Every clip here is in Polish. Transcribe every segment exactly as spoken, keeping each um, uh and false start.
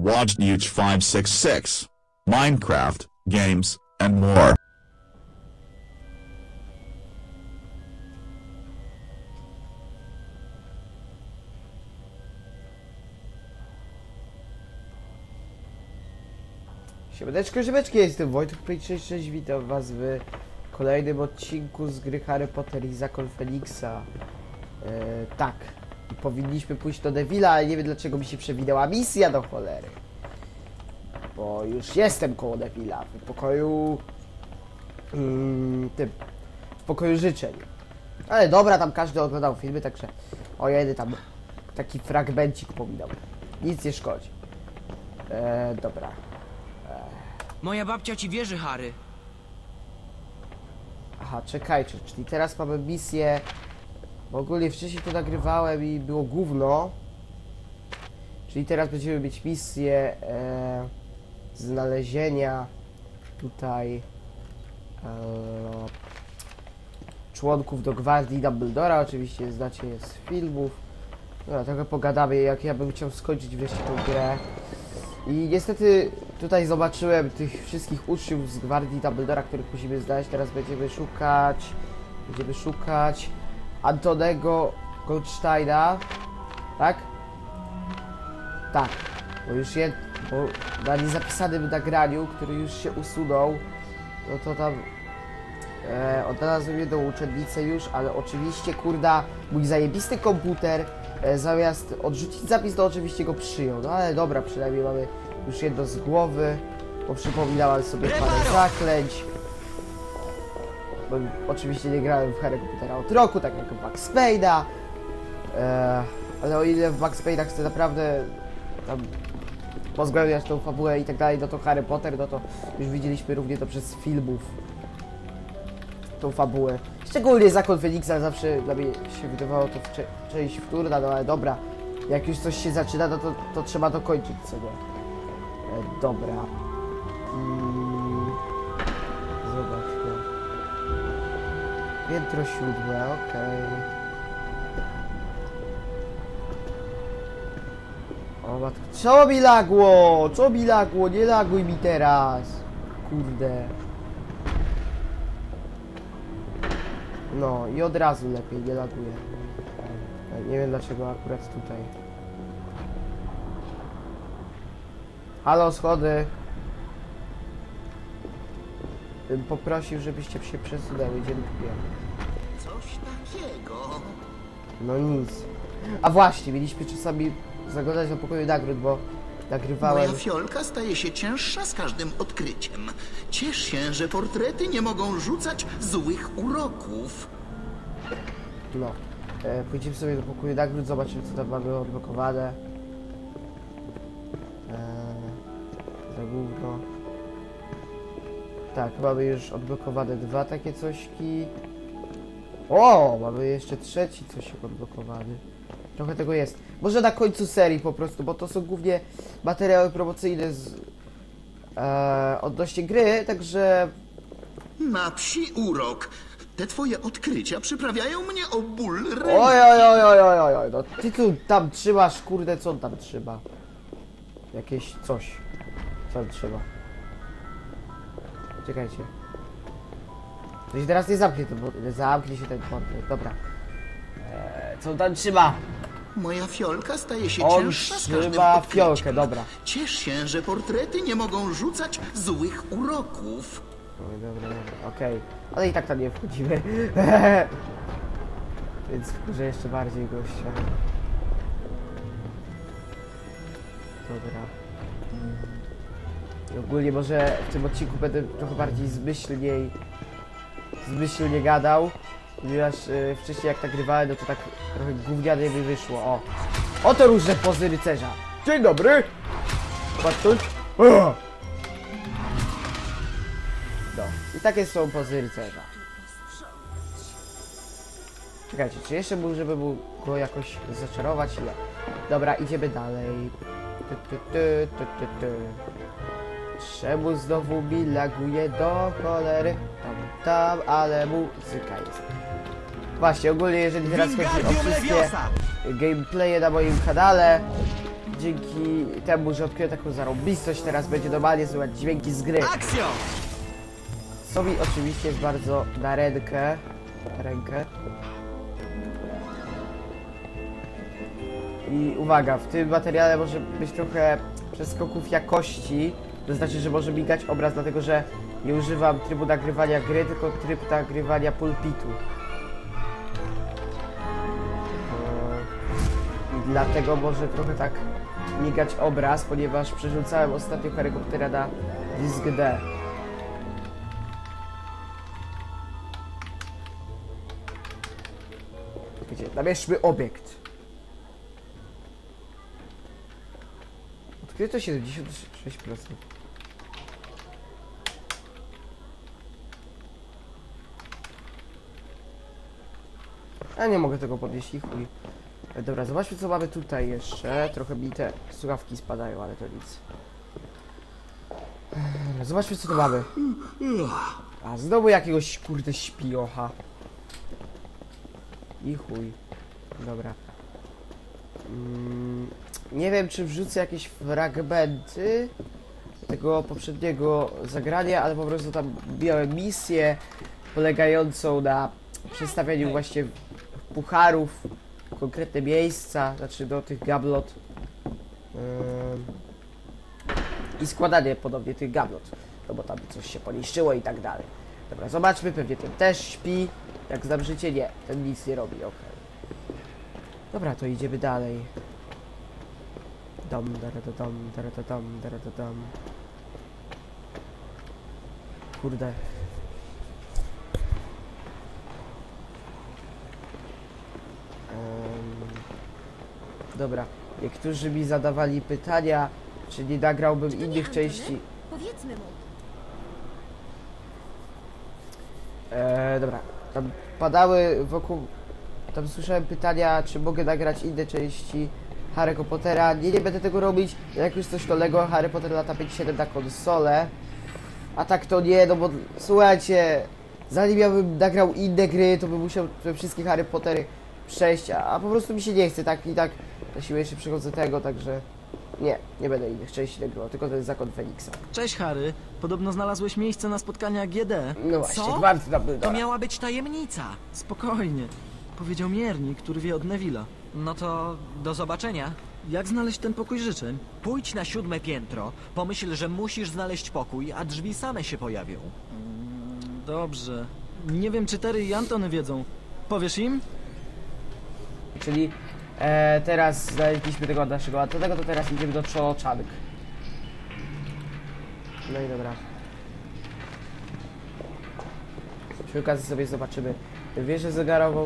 Watch Nuge five six six, Minecraft, games, and more. Siemaneczko, ziemeczki, jestem Wojtek sześć sześć, witam was w kolejnym odcinku z gry Harry Potter i Zakon Feniksa. Eee, tak, i powinniśmy pójść do Neville'a, ale nie wiem dlaczego mi się przewinęła misja do cholery. Bo już jestem koło Neville'a, w pokoju... Hmm, tym, w pokoju życzeń. Ale dobra, tam każdy oglądał filmy, także... O jeden tam taki fragmencik pominął. Nic nie szkodzi. Eee, dobra. Moja babcia ci wierzy, Harry. Aha, czekajcie, czyli teraz mamy misję. Bo ogólnie wcześniej to nagrywałem i było gówno. Czyli teraz będziemy mieć misję e, znalezienia tutaj e, członków do Gwardii Dumbledora. Oczywiście znacie je z filmów. No, trochę pogadamy, jak ja bym chciał skończyć wreszcie tą grę. I niestety tutaj zobaczyłem tych wszystkich uczniów z Gwardii Dumbledora, których musimy znaleźć. Teraz będziemy szukać, będziemy szukać Antonego Goldsteina, tak? Tak, bo już jest, bo na niezapisanym nagraniu, który już się usunął, no to tam e, odnalazłem jedną uczennicę już, ale oczywiście, kurda, mój zajebisty komputer e, zamiast odrzucić zapis, to oczywiście go przyjął. No ale dobra, przynajmniej mamy już jedno z głowy, bo przypominałem sobie parę zaklęć. Bo oczywiście nie grałem w Harry Pottera od roku, tak jak w Max Payne'a. E, ale o ile w Max Payne'ach chcę naprawdę tam pozgłębiać tą fabułę i tak dalej, no to Harry Potter, no to już widzieliśmy równie to przez filmów. Tą fabułę. Szczególnie Zakon Feniksa zawsze dla mnie się wydawało to w cze część wtórna, no ale dobra. Jak już coś się zaczyna, no to, to trzeba dokończyć, co nie? E, dobra. Mm. Zobaczmy. Piętro siódme, okej. Okay. O matko. Co mi lagło? Co mi lagło? Nie laguj mi teraz. Kurde. No i od razu lepiej, nie laguje. Nie wiem dlaczego akurat tutaj. Halo, schody. Bym poprosił, żebyście się przesunęły, dziękuję. Coś takiego. No nic. A właśnie, mieliśmy czasami zaglądać do pokoju nagród, bo nagrywałem... Moja fiolka staje się cięższa z każdym odkryciem. Ciesz się, że portrety nie mogą rzucać złych uroków. No. E, pójdziemy sobie do pokoju nagród, zobaczymy co tam mamy odblokowane. E, za gówno. Tak, mamy już odblokowane dwa takie cośki. O, mamy jeszcze trzeci cośek odblokowany. Trochę tego jest. Może na końcu serii po prostu, bo to są głównie materiały promocyjne z, e, odnośnie gry, także... Na psi urok. Te twoje odkrycia przyprawiają mnie o ból ręki. Oj, oj, oj, oj, oj, oj, oj, no ty tu tam trzymasz, kurde, co on tam trzyma? Jakieś coś. Co on trzyma? Czekajcie. To się teraz nie zamknie to, bo zamknie się ten portret, dobra. Eee, co on tam trzyma? Moja fiolka staje się On cięższa z każdym trzyma odkryciem. fiolkę, dobra. Ciesz się, że portrety nie mogą rzucać złych uroków. Oj, dobra, dobra, okej. Okay. Ale i tak tam nie wchodzimy. Więc wkurzę jeszcze bardziej gościa. Dobra. I ogólnie może w tym odcinku będę trochę bardziej zmyślniej zmyślnie gadał, ponieważ yy, wcześniej jak nagrywałem, no to tak trochę gównianie mi wyszło. O! Oto różne pozy rycerza. Dzień dobry! Patrz. No. I takie są pozy rycerza. Czekajcie, czy jeszcze był, żeby mu go jakoś zaczarować? Nie. Dobra, idziemy dalej. Ty, ty, ty, ty, ty, ty. Czemu znowu mi laguje do cholery? Tam, tam, ale muzyka jest. Właśnie, ogólnie jeżeli teraz chodzi o wszystkie gameplaye na moim kanale, dzięki temu, że odkryję taką zarobistość, teraz będzie normalnie słychać dźwięki z gry. Akcja! Co mi oczywiście jest bardzo na rękę. Na rękę. I uwaga, w tym materiale może być trochę przeskoków jakości. To znaczy, że może migać obraz, dlatego że nie używam trybu nagrywania gry, tylko tryb nagrywania pulpitu. I dlatego może trochę tak migać obraz, ponieważ przerzucałem ostatnio Harry'ego Pottera na dysk D. Wiecie, namierzmy obiekt. Odkryto siedemdziesiąt sześć procent. A nie mogę tego podnieść i chuj. Dobra, zobaczmy co mamy tutaj jeszcze. Trochę mi te słuchawki spadają, ale to nic. Dobra, zobaczmy co tu mamy. A znowu jakiegoś kurde śpiocha. I chuj. Dobra. Mm, nie wiem czy wrzucę jakieś fragmenty tego poprzedniego zagrania, ale po prostu tam miałem misję polegającą na przestawianiu właśnie pucharów w konkretne miejsca, znaczy do tych gablot ym, i składanie podobnie tych gablot, no bo tam coś się poniszczyło i tak dalej. Dobra, zobaczmy, pewnie ten też śpi. Jak znam życie, nie, ten nic nie robi, okej. Okay. Dobra, to idziemy dalej. Dom, dara, da, dom, dara, da, dom, dara, da, dom. Kurde. Um, dobra, niektórzy mi zadawali pytania, czy nie nagrałbym Czy to innych nie Antony? części. Powiedzmy mu. E, dobra, tam padały wokół, tam słyszałem pytania, czy mogę nagrać inne części Harry'ego Pottera. Nie, nie będę tego robić, jak już coś to Lego Harry Potter lata pięć siedem na konsolę. A tak to nie, no bo słuchajcie, zanim ja bym nagrał inne gry, to bym musiał te wszystkie Harry Pottery przejść, a, a po prostu mi się nie chce, tak i tak na siłę jeszcze przechodzę tego, także nie, nie będę innych części nagrywał, tylko ten Zakon Feniksa. Cześć Harry, podobno znalazłeś miejsce na spotkania G D. No właśnie, Co? gwałt na To Dumbledora. miała być tajemnica. Spokojnie, powiedział Mierni, który wie od Neville'a. No to do zobaczenia. Jak znaleźć ten pokój życzeń? Pójdź na siódme piętro, pomyśl, że musisz znaleźć pokój, a drzwi same się pojawią. Dobrze. Nie wiem czy Terry i Antony wiedzą. Powiesz im? Czyli e, teraz znaleźliśmy tego naszego Antonego, to teraz idziemy do Cho Chang. No i dobra. Przy okazji sobie zobaczymy wieżę zegarową.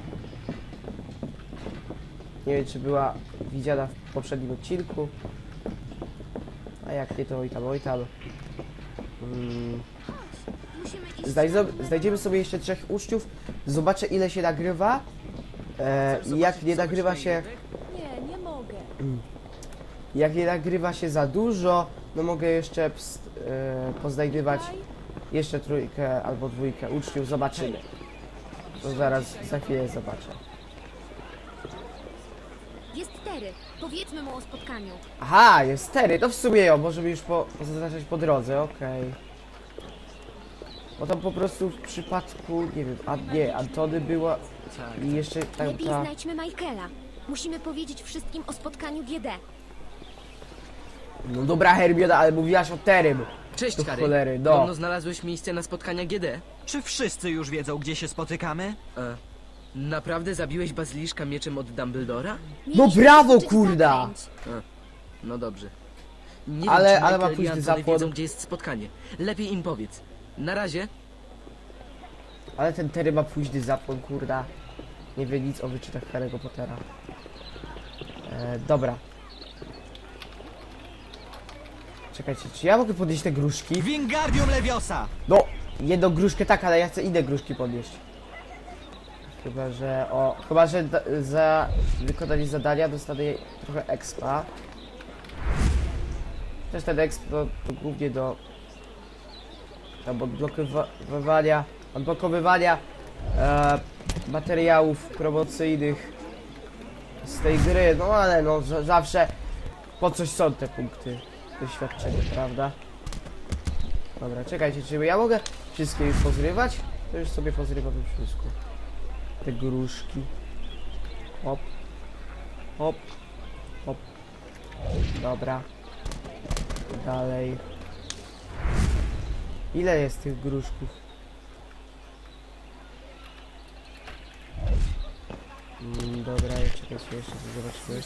Nie wiem czy była widziana w poprzednim odcinku. A jak nie to oj tam, oj tam. Mm. Musimy iść. Znajdzo- znajdziemy sobie jeszcze trzech uczniów. Zobaczę ile się nagrywa. E, I jak nie nagrywa się. Nie, nie mogę. Jak nie nagrywa się za dużo, no mogę jeszcze pst, e, poznajdywać jeszcze trójkę albo dwójkę uczniów. Zobaczymy. To zaraz za chwilę zobaczę. Jest Terry. Powiedzmy mu o spotkaniu. Aha, jest Terry, to w sumie ją możemy już po, zaznaczać po drodze, okej. Bo tam po prostu w przypadku, nie wiem, a nie, Antony była i jeszcze tam Lepiej ta... znajdźmy Michaela. Musimy powiedzieć wszystkim o spotkaniu G D. No dobra Hermiona, ale mówiłaś o Terrym. Cześć, Do Harry. cholery, no. Podobno znalazłeś miejsce na spotkania G D. Czy wszyscy już wiedzą, gdzie się spotykamy? E, naprawdę zabiłeś bazyliszka mieczem od Dumbledora? Mieliśmy brawo, zobaczyć kurda! zakręć. No dobrze. Nie Ale- wiem, czy ale ma Michael i późny Antony zapłon. wiedzą, gdzie jest spotkanie. Lepiej im powiedz. Na razie. Ale ten Terry ma późny zapłon, kurda. Nie wie nic o wyczynach Harry'ego Pottera. E, dobra. Czekajcie, czy ja mogę podnieść te gruszki? Wingardium Leviosa! No, jedną gruszkę tak, ale ja chcę inne gruszki podnieść. Chyba, że o... Chyba, że da, za wykonanie zadania dostanę trochę expa. Też ten exp to, to głównie do... Tam odblokowywania... Odblokowywania e, materiałów promocyjnych z tej gry, no ale no z- zawsze Po coś są te punkty doświadczenia, prawda? Dobra, czekajcie, czy ja mogę wszystkie już pozrywać? To już sobie pozrywam wszystko. Te gruszki. Hop. Hop. Hop. Dobra. Dalej. Ile jest tych gruszków? Mm, dobra, czekajcie, jeszcze to zobaczymy.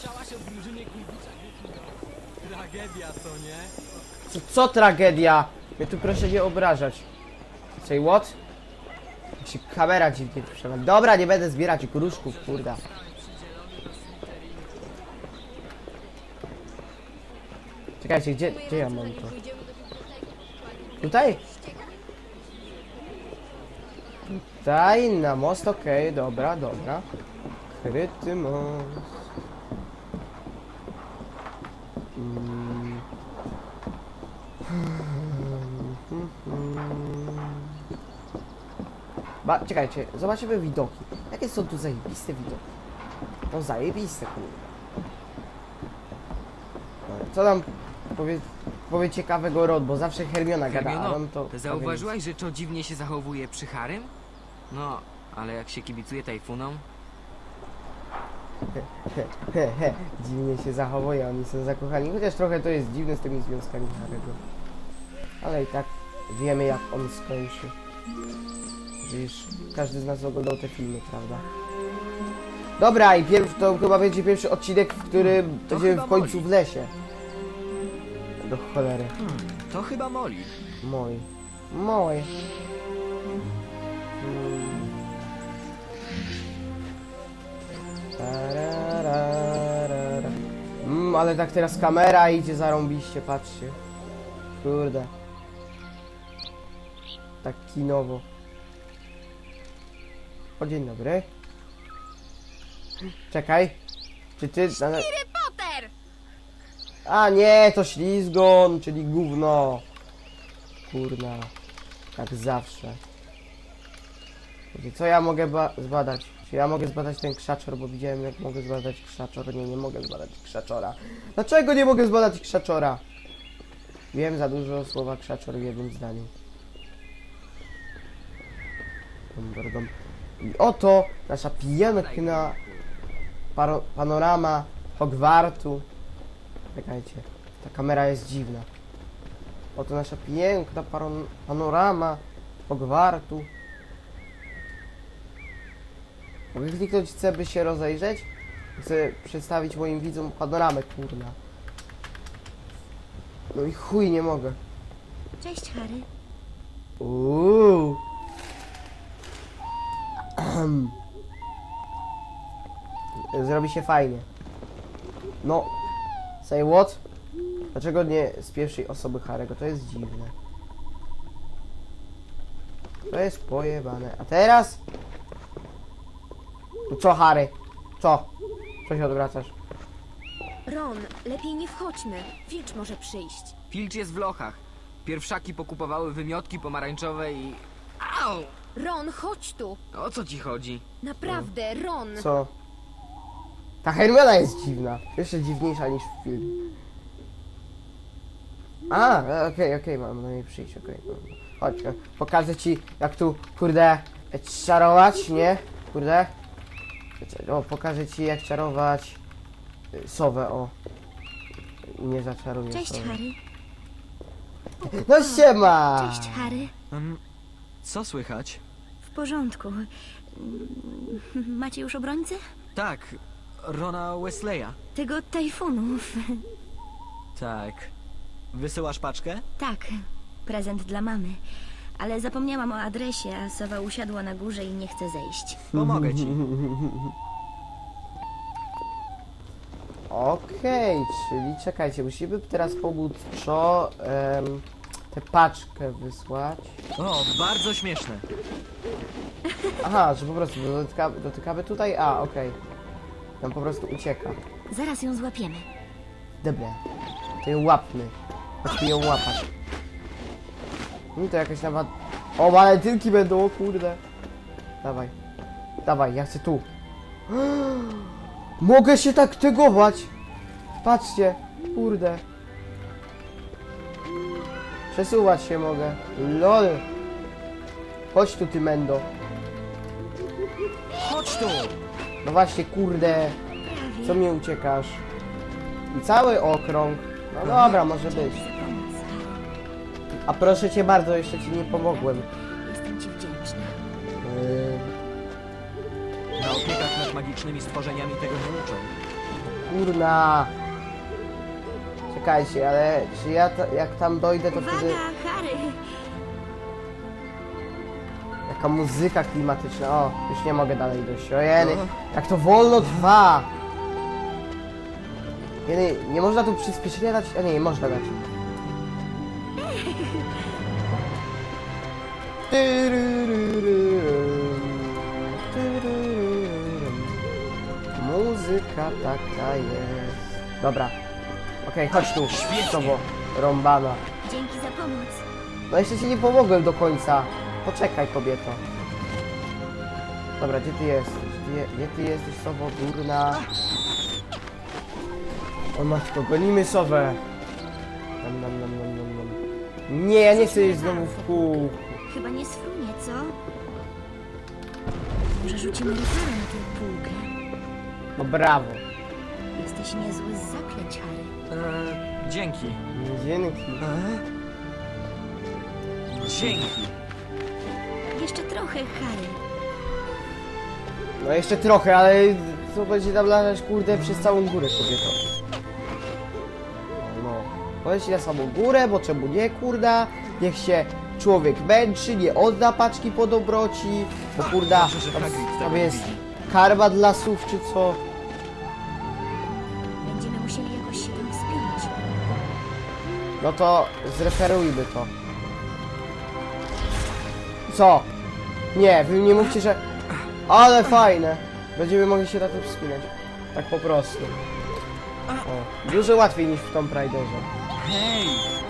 Tragedia, co nie? Co, co tragedia? Mnie tu proszę nie obrażać. Say what? Jak się kamera dziwnie przewali. Dobra, nie będę zbierać gruszków, kurda. Czekajcie, gdzie, gdzie ja mam to? Tutaj? Tutaj, na most, okej, okay, dobra, dobra. Kryty most. Mm. Ba, czekajcie, zobaczymy widoki. Jakie są tu zajebiste widoki? No zajebiste, kurde. Co nam powie, powie ciekawego Rod, bo zawsze Hermiona gada, a Hermiono, on to... zauważyłaś, że Cho dziwnie się zachowuje przy Harrym? No, ale jak się kibicuje tajfunom? He, he, he, dziwnie się zachowuje, oni są zakochani, chociaż trochę to jest dziwne z tymi związkami Harry'ego. Ale i tak wiemy, jak on skończy. Wiesz, każdy z nas oglądał te filmy, prawda? Dobra, i pierw to chyba będzie pierwszy odcinek, w którym To będziemy chyba w końcu Molly. w lesie. Do cholery. Hmm, to chyba Molly. Mój. Mój. Hmm. Tararara. Mm, ale tak teraz kamera idzie zarąbiście, patrzcie. Kurde. Tak kinowo. O, dzień dobry. Czekaj. Czy ty... Potter! A nie, to ślizgon, czyli gówno. Kurna. Jak zawsze. Co ja mogę ba zbadać? Czy ja mogę zbadać ten krzaczor, bo widziałem jak mogę zbadać krzaczor. Nie, nie mogę zbadać krzaczora. Dlaczego nie mogę zbadać krzaczora? Wiem za dużo słowa krzaczor w jednym zdaniu. Dum, dum, dum. I oto nasza piękna paro panorama Hogwartu. Czekajcie, ta kamera jest dziwna. Oto nasza piękna panorama Hogwartu. Mogę kliknąć C, by się rozejrzeć? Chcę przedstawić moim widzom panoramę, kurna. No i chuj, nie mogę. Cześć, Harry. Uuu. Zrobi się fajnie. No. Say what? Dlaczego nie z pierwszej osoby Harry'ego? To jest dziwne. To jest pojebane. A teraz? No co, Harry? Co? Co się odwracasz? Ron, lepiej nie wchodźmy. Filch może przyjść. Filch jest w lochach. Pierwszaki pokupowały wymiotki pomarańczowe i... Au! Ron, chodź tu. O co ci chodzi? Naprawdę, Ron. Co? Ta Hermiona jest dziwna. Jeszcze dziwniejsza niż w filmie. A, okej, okay, okej, okay, mam na niej przyjść, okej. Okay. Chodź, pokażę ci, jak tu, kurde, czarować, nie? Kurde. O, pokażę ci, jak czarować sowę, o. Nie zaczaruję Cześć, sowy. Harry. No siema! Cześć, Harry. Um, co słychać? W porządku. Mm, Macie już obrońcę? Tak, Rona Wesleya. Tego tajfunów. Tak. Wysyłasz paczkę? Tak, prezent dla mamy. Ale zapomniałam o adresie, a sowa usiadła na górze i nie chce zejść. Pomogę ci. Okej, okay, czyli czekajcie, musimy teraz pomóc Cho em, tę paczkę wysłać. O, bardzo śmieszne. Aha, że po prostu dotykamy, dotykamy tutaj? A, okej. Okay. Tam po prostu ucieka. Zaraz ją złapiemy. Dobra, to ją łapmy. Chodźmy ją łapać. No to jakaś nawet... O, walentynki będą, o kurde. Dawaj. Dawaj, ja chcę tu. Mogę się tak tegować. Patrzcie. Kurde. Przesuwać się mogę. Lol. Chodź tu, ty mendo. Chodź tu! No właśnie, kurde. Co mi uciekasz? I cały okrąg. No dobra, może być. A proszę cię bardzo, jeszcze ci nie pomogłem. Jestem ci wdzięczna. Yy, Na opiekach nad magicznymi stworzeniami tego nie uczą. kurna. Czekajcie, ale czy ja ta, jak tam dojdę, to Uwaga, wtedy... Harry! Jaka muzyka klimatyczna. O, już nie mogę dalej dojść. Ojej, jak to wolno trwa. Nie, nie można tu przyspieszenia dać? A nie, nie można dać. Muzyka taka jest. Dobra. Okej, chodź tu. Świetnie. Rąbana. Dzięki za pomoc. No jeszcze ci nie pomogłem do końca. Poczekaj, kobieto. Dobra, gdzie ty jesteś? Gdzie, gdzie ty jesteś, sowo durna? O matko, gonimy sowę. Nam, nam, nam, nam, nam, nam. Nie, ja nie chcę jeść znowu w kół. Chyba nie sfrunie, co? Może rzucimy repara na tę półkę? No brawo. Jesteś niezły z zaklęć, Harry. Eee, dzięki. Dzięki. Dzięki. Jeszcze trochę, Harry. No jeszcze trochę, ale to będzie tam latać, kurde, przez całą górę, kobieto. No, powiedz na samą górę, bo czemu nie, kurda? Niech się człowiek męczy, nie odda paczki po dobroci, bo kurda, Dobrze, że tam, Hagrid tego tam nie jest widzi. karma dla słów, czy co? Będziemy musieli jakoś się tam wspiąć. No to zreferujmy to. Co? Nie, wy nie mówcie, że... Ale fajne! Będziemy mogli się na to wspinać. Tak po prostu. O, dużo łatwiej niż w Tomb Raiderze. Hej!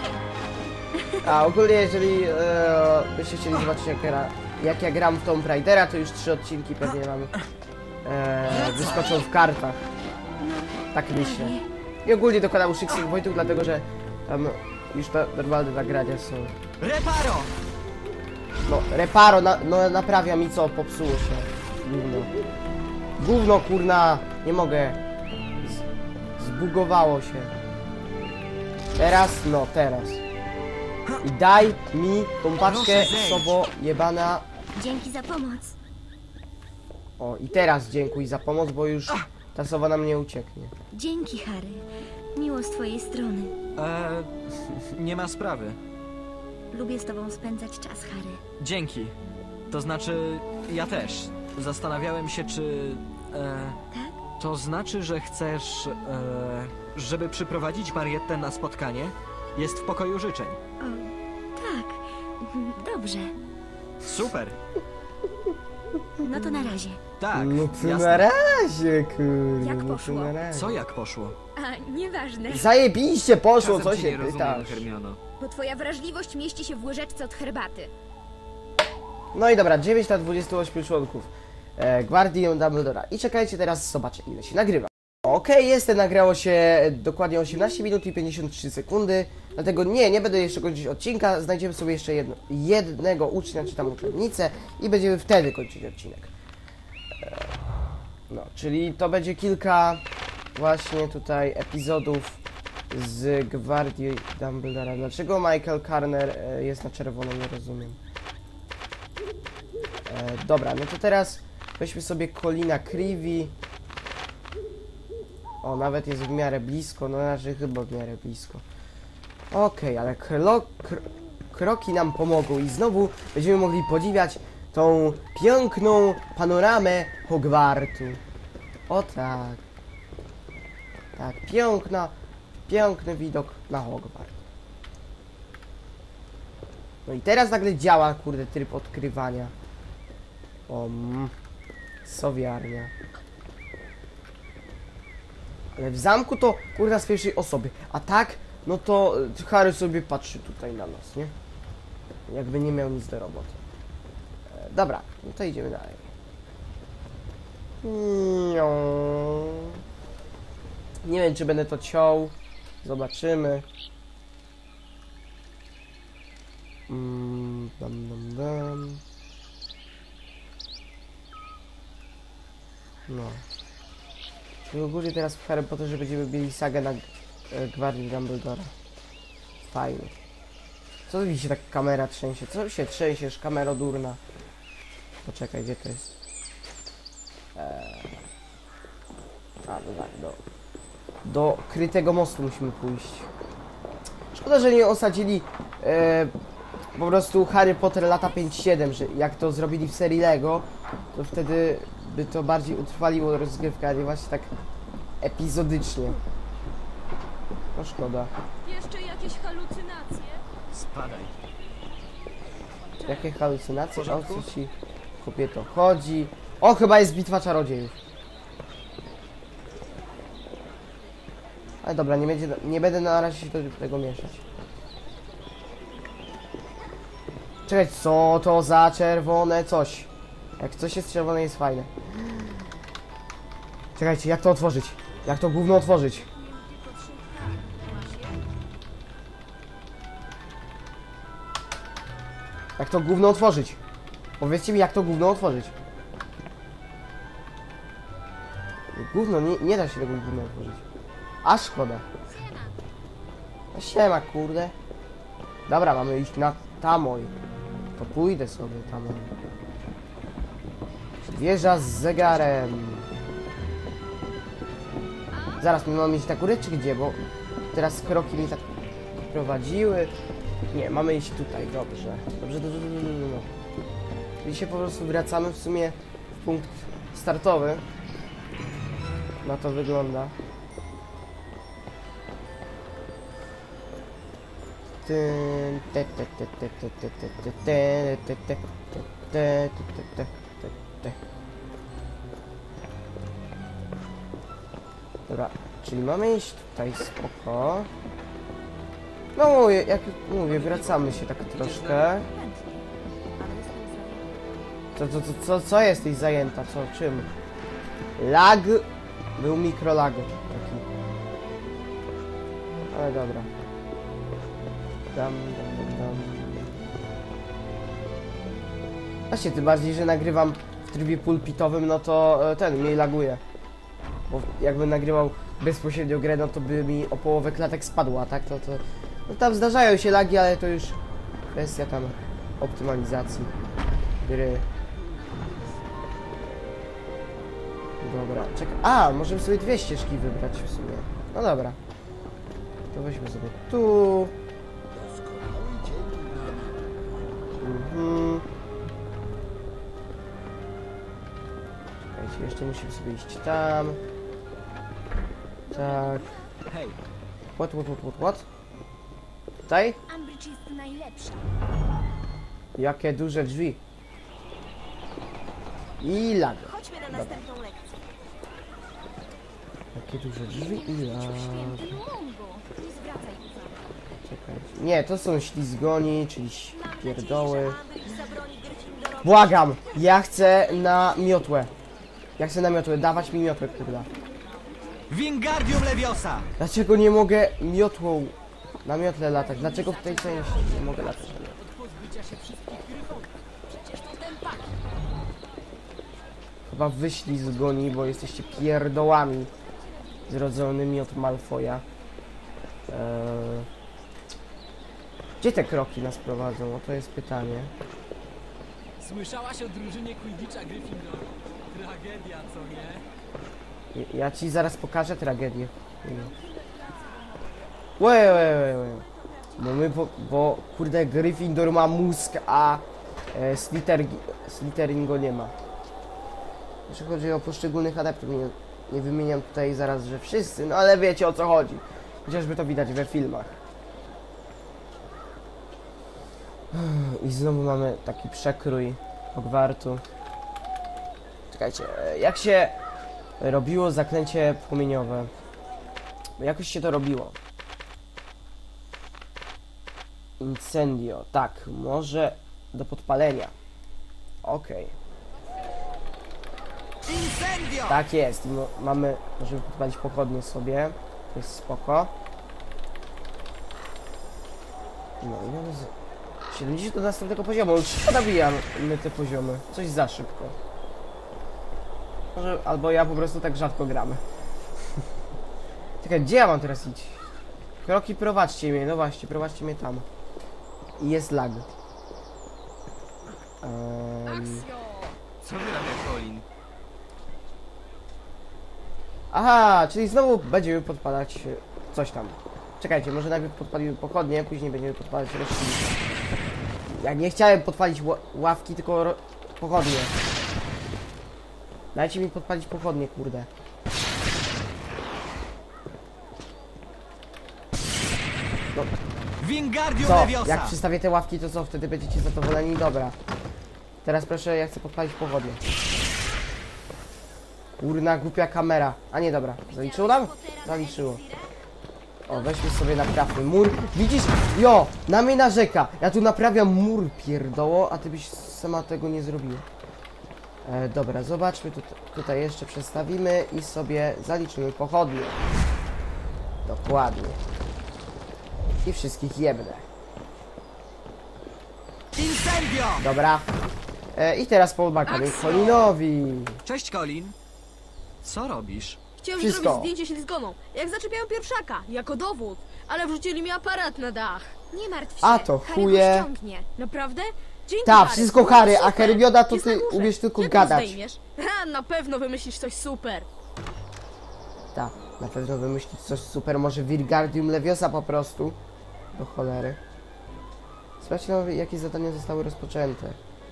A ogólnie, jeżeli e, byście chcieli zobaczyć jak, gra, jak ja gram w Tomb Raidera, to już trzy odcinki pewnie wam e, wyskoczą w kartach. Tak myślę. I ogólnie do kanału Szyksik Wojtuk, dlatego że tam już te normalne nagrania są. Reparo! No, reparo, na, no naprawia mi co, popsuło się. Gówno. Gówno, kurna, nie mogę. Z, zbugowało się. Teraz, no, teraz. I daj mi tą paczkę, Proszę zejdź. sobo jebana. Dzięki za pomoc. O, i teraz dziękuj za pomoc, bo już ta sowa nam nie ucieknie. Dzięki, Harry. Miło z twojej strony. Eee, nie ma sprawy. Lubię z tobą spędzać czas, Harry. Dzięki. To znaczy, ja też. Zastanawiałem się, czy... E, Tak? to znaczy, że chcesz, e, żeby przyprowadzić Marietę na spotkanie? Jest w pokoju życzeń. O, tak. Dobrze. Super. No to na razie. Tak, No to jasne. na razie, kurde. Jak no to poszło? na razie. Co jak poszło? A, nieważne, Zajebiście poszło, Czasem co cię się nie rozumiem, pytasz? Hermiono. bo twoja wrażliwość mieści się w łyżeczce od herbaty. No i dobra, dziewięć na dwudziestu ośmiu członków e, Gwardii Dumbledora. I czekajcie, teraz zobaczę, ile się nagrywa. Okej, okay, jest, nagrało się dokładnie osiemnaście minut i pięćdziesiąt trzy sekundy. Dlatego nie, nie będę jeszcze kończyć odcinka. Znajdziemy sobie jeszcze jedno, jednego ucznia, czy tam uczennicę i będziemy wtedy kończyć odcinek. E, no, czyli to będzie kilka właśnie tutaj epizodów z Gwardii Dumbledora. Dlaczego Michael Carner e, jest na czerwono, nie rozumiem. E, dobra, no to teraz weźmy sobie Colina Creevy. O, nawet jest w miarę blisko, no raczej chyba w miarę blisko. Okej, okay, ale kro, kro, kroki nam pomogą i znowu będziemy mogli podziwiać tą piękną panoramę Hogwartu. O tak. Tak, piękna, piękny widok na Hogwart. No i teraz nagle działa, kurde, tryb odkrywania. O, mm, sowiarnia. Ale w zamku to, kurwa, z pierwszej osoby. A tak, no to Harry sobie patrzy tutaj na nas, nie? Jakby nie miał nic do roboty. E, dobra, no to idziemy dalej. Nie wiem, czy będę to ciął. Zobaczymy. Mm, dam, dam, dam. No. Czyli ogólnie teraz w Harry Potterze będziemy mieli sagę na e, Gwardii Dumbledora. Fajnie. Co tu się tak kamera trzęsie? Co się trzęsiesz, kamero durna? Poczekaj, gdzie to jest? Eee... A, no tak, do... Do krytego mostu musimy pójść. Szkoda, że nie osadzili e, po prostu Harry Potter lata pięć siedem, że jak to zrobili w serii Lego, to wtedy by to bardziej utrwaliło rozgrywkę, a nie właśnie tak epizodycznie. No szkoda. Jeszcze jakieś halucynacje? Spadaj. Jakie halucynacje? O co ci kobieto chodzi? O, chyba jest bitwa czarodziejów. Ale dobra, nie, będzie, nie będę na razie się do tego mieszać. Czekaj, co to za czerwone coś? Jak coś jest czerwone, jest fajne. Czekajcie, jak to otworzyć? Jak to gówno otworzyć? Jak to gówno otworzyć? Powiedzcie mi, jak to gówno otworzyć. Gówno, nie, nie da się tego gówno otworzyć. A szkoda. No siema, kurde. Dobra, mamy iść na Tamoj. To pójdę sobie Tamoj. Wieża z zegarem. Zaraz, my mamy iść na górę, czy gdzie? Bo teraz kroki mi tak prowadziły. Nie, mamy iść tutaj, dobrze. Dobrze, dobrze, dobrze, dobrze. I się po prostu wracamy w sumie w punkt startowy. Na to wygląda. Dobra, czyli mamy iść tutaj, spoko. No mówię, jak mówię, wracamy się tak troszkę. Co, co, co, co, co jesteś zajęta? Co, czym? Lag? Był mikrolag taki. Ale dobra. Dam, dam, dam, dam. Właśnie, tym bardziej, że nagrywam w trybie pulpitowym, no to e, ten, mniej laguje. Bo jakbym nagrywał bezpośrednio grę, no to by mi o połowę klatek spadła, tak? To, to, no tam zdarzają się lagi, ale to już kwestia tam optymalizacji gry. Dobra, czekaj. A, możemy sobie dwie ścieżki wybrać w sumie. No dobra. To weźmy sobie tu. Mhm. Czekajcie, jeszcze musimy sobie iść tam. Tak. Hej, What, what, what, what, what? Tutaj? Umbridge jest najlepsza. Jakie duże drzwi. I lag. Chodźmy na następną lekcję. Jakie duże drzwi i lag. Święty Lungu. Nie zwracaj uwagi. Czekajcie. Nie, to są ślizgoni, czyli Mam pierdoły. nadzieję, że Umbridge zabroni Gryffindorowi. Błagam! Ja chcę na miotłę. Ja chcę na miotłę. Dawać mi miotłę, kurwa. Wingardium Leviosa! Dlaczego nie mogę miotłą na miotle latać? Dlaczego w tej części nie mogę latać? Chyba wyślij z goni, bo jesteście pierdołami zrodzonymi od Malfoja. Eee... Gdzie te kroki nas prowadzą? O, to jest pytanie. Słyszałaś o drużynie Quidditcha Gryffindoru? Tragedia, co nie? Ja- Ja ci zaraz pokażę tragedię. Łe, łe, łe, łe. Bo my, bo, bo kurde, Gryffindor ma mózg, a e, Slytherin, Slytherin go nie ma. Jeśli chodzi o poszczególnych adeptów, nie, nie wymieniam tutaj zaraz, że wszyscy, no ale wiecie, o co chodzi. Chociażby to widać we filmach. I znowu mamy taki przekrój Hogwartu. Czekajcie, e, jak się robiło zaklęcie płomieniowe? Bo jakoś się to robiło. Incendio, tak, może do podpalenia. Okej. Incendio! Tak jest, no, mamy, możemy podpalić pochodnie sobie, to jest spoko. No i mamy z... siedemdziesiąt do następnego poziomu. Już nabijamy te poziomy. Coś za szybko. Może albo ja po prostu tak rzadko gramy. Czekaj, gdzie ja mam teraz iść? Kroki, prowadźcie mnie, no właśnie, prowadźcie mnie tam. I jest lag. Um... Co wyrabia Colin? Aha, czyli znowu będziemy podpalać coś tam. Czekajcie, może najpierw podpalimy pochodnie, później będziemy podpalać rośliny. Ja nie chciałem podpalić ła ławki, tylko pochodnie. Dajcie mi podpalić pochodnie, kurde. No. Wingardium Co? Leviosa! Jak przystawię te ławki, to co? Wtedy będziecie zadowoleni? Dobra. Teraz proszę, ja chcę podpalić pochodnie. Kurna, głupia kamera. A nie, dobra. Zaliczyło nam? Zaliczyło. O, weźmy sobie naprawmy mur. Widzisz? Jo, na mnie narzeka. Ja tu naprawiam mur, pierdoło, a ty byś sama tego nie zrobiła. E, dobra, zobaczmy. Tutaj, tutaj jeszcze przestawimy i sobie zaliczymy pochodnie. Dokładnie. I wszystkich jebnę. Incendio! Dobra. E, I teraz pomagamy Colinowi. Cześć, Colin. Co robisz? Chciałem Wszystko. zrobić zdjęcie ślizgoną, jak zaczepiają pierwszaka, jako dowód, ale wrzucili mi aparat na dach. Nie martw się. A to Harry chuje. go ściągnie. Naprawdę? Dzięki, Ta, Harry. wszystko Super. Harry, a Hermioda to Jest na ty górze. umiesz tylko Jak go gadać. zdejmiesz? Ha, na pewno wymyślisz coś super. Tak, na pewno wymyślić coś super, może Wingardium Leviosa po prostu. Do cholery. Sprawdźcie, no, jakie zadania zostały rozpoczęte.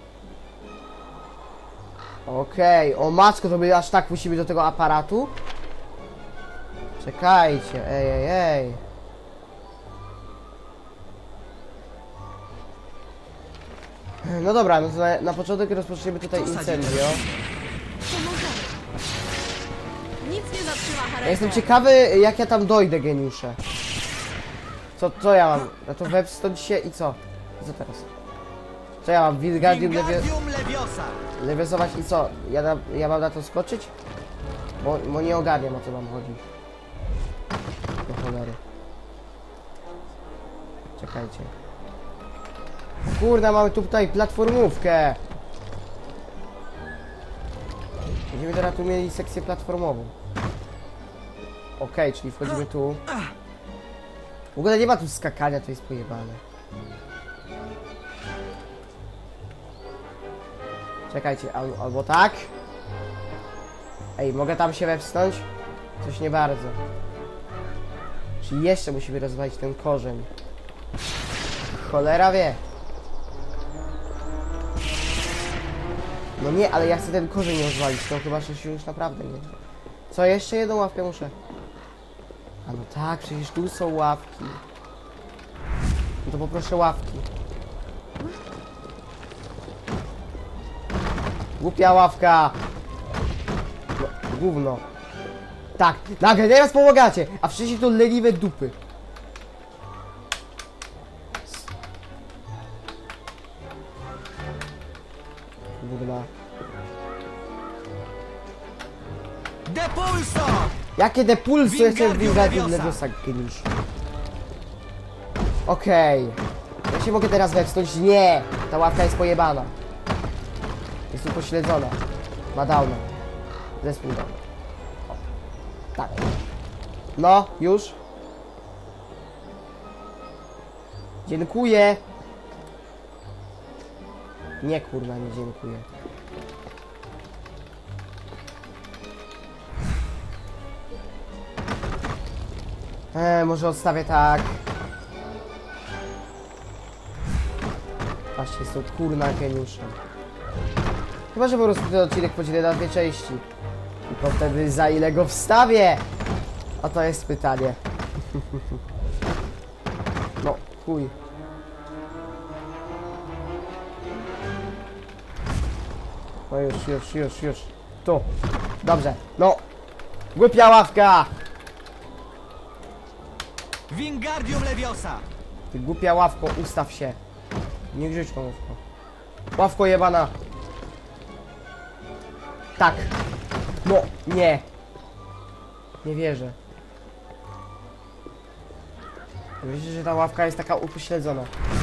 Okej, okay. O matko, to my aż tak musimy do tego aparatu? Czekajcie, ej, ej, ej. No dobra, no to na, na początek rozpoczniemy tutaj Co incendio. Pomożemy. Nic nie zatrzyma Harry'ego. Ja jestem ciekawy, jak ja tam dojdę, geniusze. Co, co ja mam? No to wepchnąć się i co? I co teraz? Co ja mam? Wingardium Levio Wingardium Leviosa! Leviosować i co? Ja, na, ja mam na to skoczyć? Bo, bo nie ogarniam, o co wam chodzi. Do cholery. Czekajcie. Kurna, mamy tu tutaj platformówkę. Będziemy teraz tu mieli sekcję platformową. Okej, okay, czyli wchodzimy tu. W ogóle nie ma tu skakania, to jest pojebane. Czekajcie, al albo tak. Ej, mogę tam się wepchnąć? Coś nie bardzo. Czyli jeszcze musimy rozwalić ten korzeń. Cholera wie. No nie, ale ja chcę ten korzeń rozwalić, to chyba że się już naprawdę nie. Co, jeszcze jedną ławkę muszę? A no tak, przecież tu są ławki. No to poproszę ławki. Głupia ławka! No, gówno. Tak, nagle teraz pomagacie, a wcześniej to leniwe dupy. Gówna. Depulso! Jakie depulsy jeszcze w Wingardium Wingardium Leviosa. Leviosa geniusz. Okej. Okay. Ja się mogę teraz wepchnąć? Nie! Ta ławka jest pojebana. Jest tu pośledzona. Ma downa. Zespół downa. O. Tak. No, już. Dziękuję. Nie kurna, nie dziękuję. Eee, może odstawię tak. Patrzcie, jest to kurna geniusze. Chyba, że po prostu ten odcinek podzielę na dwie części. I to wtedy za ile go wstawię? A to jest pytanie. No, chuj. No już, już, już, już. Tu. Dobrze. No. Głupia ławka! Wingardium Leviosa! Ty głupia ławko, ustaw się. Niegrzeczną ławko. Ławko jebana. Tak. No, nie. Nie wierzę. Wiecie, że ta ławka jest taka upośledzona.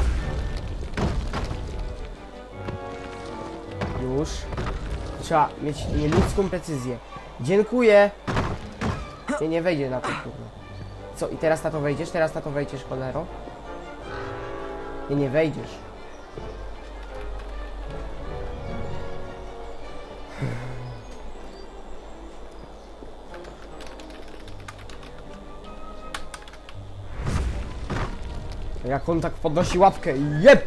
Już. Trzeba mieć nieludzką precyzję. Dziękuję. Nie, nie wejdzie na to, kurwa. Co, i teraz na to wejdziesz? Teraz na to wejdziesz, cholero? Nie, nie wejdziesz. Jak on tak podnosi łapkę, jeb!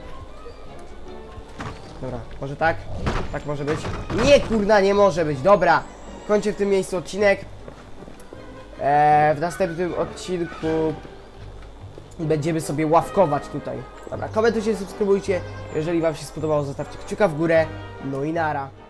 Dobra, może tak? Tak może być? Nie, kurna, nie może być, dobra. Kończę w tym miejscu odcinek. Eee, w następnym odcinku będziemy sobie ławkować tutaj. Dobra, komentujcie, subskrybujcie. Jeżeli wam się spodobało, zostawcie kciuka w górę. No i nara.